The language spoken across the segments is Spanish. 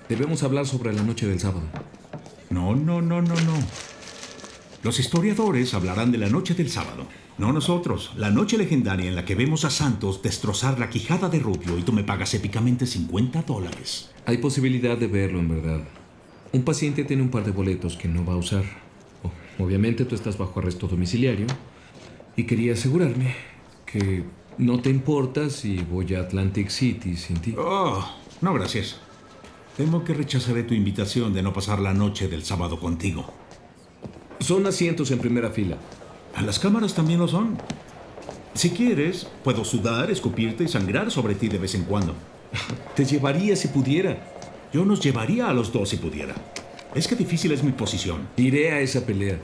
Debemos hablar sobre la noche del sábado. No, no, no, no, no. Los historiadores hablarán de la noche del sábado. No nosotros. La noche legendaria en la que vemos a Santos destrozar la quijada de Rubio y tú me pagas épicamente $50. Hay posibilidad de verlo, en verdad. Un paciente tiene un par de boletos que no va a usar. Obviamente tú estás bajo arresto domiciliario. Y quería asegurarme que no te importa si voy a Atlantic City sin ti. Oh, no, gracias. Temo que rechazaré tu invitación de no pasar la noche del sábado contigo. Son asientos en primera fila. Las cámaras también lo son. Si quieres, puedo sudar, escupirte y sangrar sobre ti de vez en cuando. Te llevaría si pudiera. Yo nos llevaría a los dos si pudiera. Es que difícil es mi posición. Iré a esa pelea.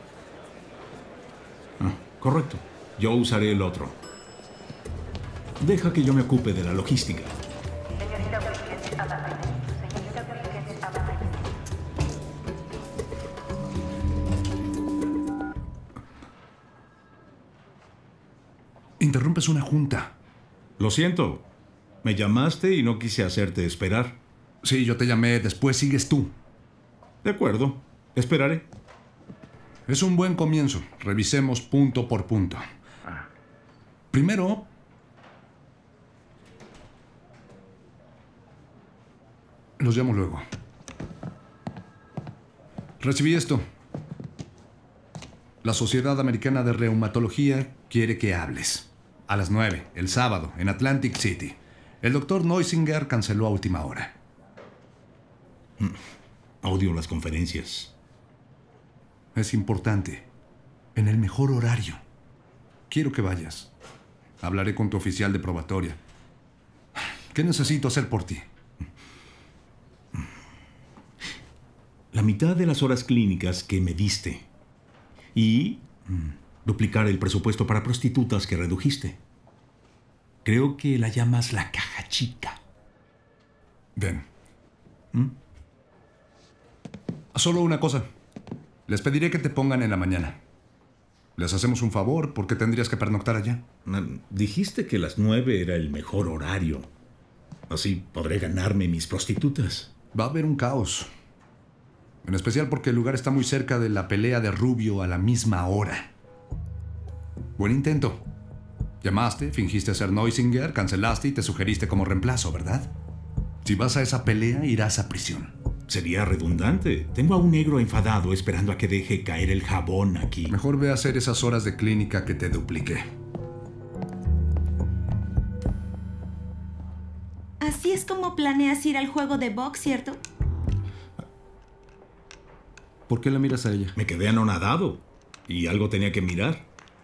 Correcto. Yo usaré el otro. Deja que yo me ocupe de la logística. Señorita Wilkins, a la red. Señorita Wilkins, a la red. Interrumpes una junta. Lo siento. Me llamaste y no quise hacerte esperar. Sí, yo te llamé. Después sigues tú. De acuerdo. Esperaré. Es un buen comienzo. Revisemos punto por punto. Primero, los llamo luego. Recibí esto. La Sociedad Americana de Reumatología quiere que hables. A las 9, el sábado, en Atlantic City. El doctor Neusingher canceló a última hora. Odio las conferencias. Es importante. En el mejor horario. Quiero que vayas. Hablaré con tu oficial de probatoria. ¿Qué necesito hacer por ti? La mitad de las horas clínicas que me diste. Y duplicar el presupuesto para prostitutas que redujiste. Creo que la llamas la caja chica. Bien. Solo una cosa. Les pediré que te pongan en la mañana. Les hacemos un favor porque tendrías que pernoctar allá. Dijiste que las 9 era el mejor horario. Así podré ganarme mis prostitutas. Va a haber un caos. En especial porque el lugar está muy cerca de la pelea de Rubio a la misma hora. Buen intento. Llamaste, fingiste ser Neusingher, cancelaste y te sugeriste como reemplazo, ¿verdad? Si vas a esa pelea, irás a prisión. Sería redundante. Tengo a un negro enfadado esperando a que deje caer el jabón aquí. Mejor ve a hacer esas horas de clínica que te dupliqué. Así es como planeas ir al juego de box, ¿cierto? ¿Por qué la miras a ella? Me quedé anonadado. Y algo tenía que mirar.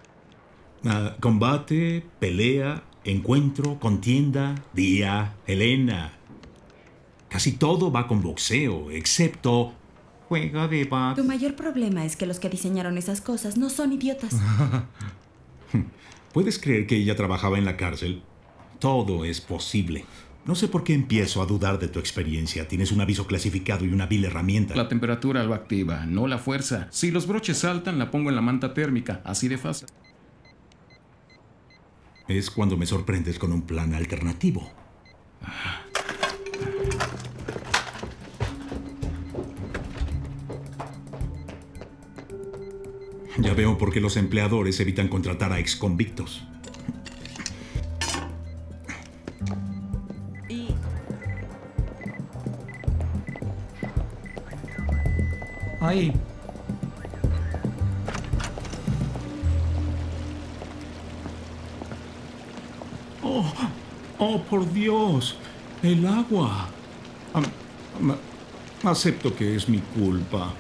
Combate, pelea, encuentro, contienda, día, Helena. Casi todo va con boxeo, excepto juego de box. Tu mayor problema es que los que diseñaron esas cosas no son idiotas. ¿Puedes creer que ella trabajaba en la cárcel? Todo es posible. No sé por qué empiezo a dudar de tu experiencia. Tienes un aviso clasificado y una vil herramienta. La temperatura lo activa, no la fuerza. Si los broches saltan, la pongo en la manta térmica. Así de fácil. Es cuando me sorprendes con un plan alternativo. Ya veo por qué los empleadores evitan contratar a exconvictos. Ahí. Oh, por Dios. El agua. Acepto que es mi culpa.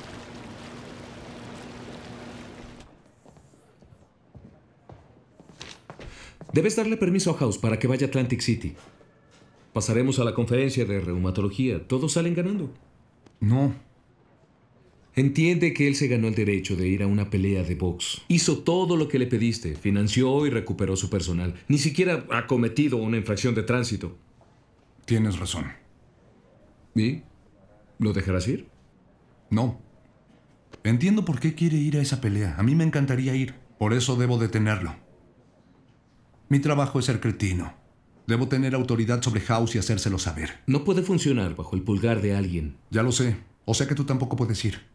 Debes darle permiso a House para que vaya a Atlantic City. Pasaremos a la conferencia de reumatología. Todos salen ganando. No. Entiende que él se ganó el derecho de ir a una pelea de box. Hizo todo lo que le pediste. Financió y recuperó su personal. Ni siquiera ha cometido una infracción de tránsito. Tienes razón. ¿Y? ¿Lo dejarás ir? No. Entiendo por qué quiere ir a esa pelea. A mí me encantaría ir. Por eso debo detenerlo. Mi trabajo es ser cretino. Debo tener autoridad sobre House y hacérselo saber. No puede funcionar bajo el pulgar de alguien. Ya lo sé. O sea que tú tampoco puedes ir.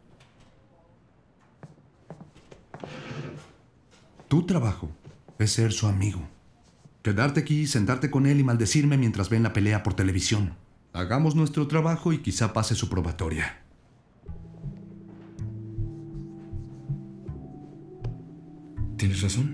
Tu trabajo es ser su amigo. Quedarte aquí, sentarte con él y maldecirme mientras ven la pelea por televisión. Hagamos nuestro trabajo y quizá pase su probatoria. ¿Tienes razón?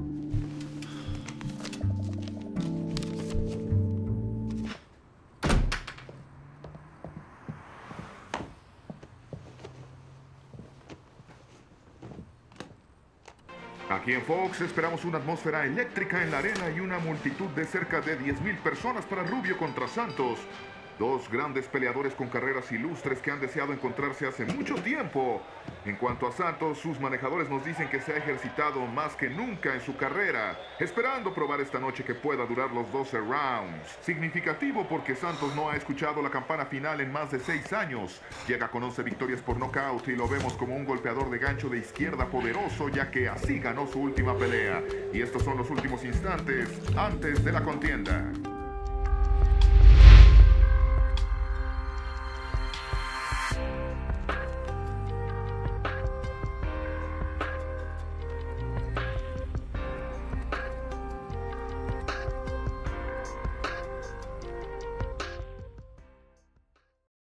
Aquí en Fox esperamos una atmósfera eléctrica en la arena y una multitud de cerca de 10,000 personas para Rubio contra Santos. Dos grandes peleadores con carreras ilustres que han deseado encontrarse hace mucho tiempo. En cuanto a Santos, sus manejadores nos dicen que se ha ejercitado más que nunca en su carrera, esperando probar esta noche que pueda durar los 12 rounds. Significativo porque Santos no ha escuchado la campana final en más de 6 años. Llega con 11 victorias por nocaut y lo vemos como un golpeador de gancho de izquierda poderoso, ya que así ganó su última pelea. Y estos son los últimos instantes antes de la contienda.